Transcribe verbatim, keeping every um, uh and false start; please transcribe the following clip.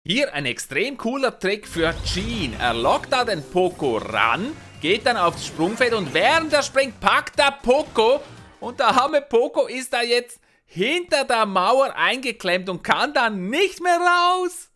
Hier ein extrem cooler Trick für Gene. Er lockt da den Poco ran, geht dann aufs Sprungfeld und während er springt, packt er Poco. Und der arme Poco ist da jetzt hinter der Mauer eingeklemmt und kann dann nicht mehr raus.